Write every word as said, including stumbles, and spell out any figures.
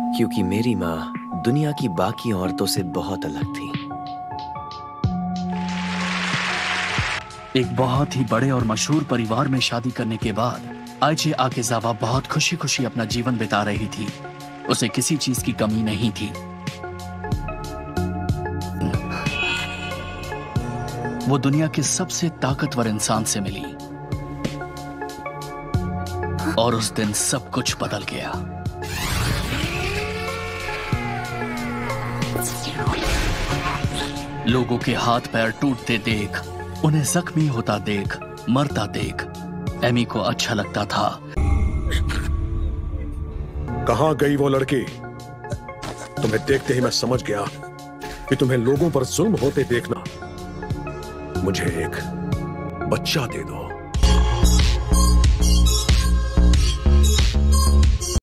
क्योंकि मेरी माँ दुनिया की बाकी औरतों से बहुत अलग थी। एक बहुत ही बड़े और मशहूर परिवार में शादी करने के बाद आइचे आकेजावा बहुत खुशी खुशी अपना जीवन बिता रही थी। उसे किसी चीज की कमी नहीं थी। वो दुनिया के सबसे ताकतवर इंसान से मिली और उस दिन सब कुछ बदल गया। लोगों के हाथ पैर टूटते देख, उन्हें जख्मी होता देख, मरता देख एमी को अच्छा लगता था। कहां गई वो लड़की? तुम्हें देखते ही मैं समझ गया कि तुम्हें लोगों पर जुल्म होते देखना। मुझे एक बच्चा दे दो।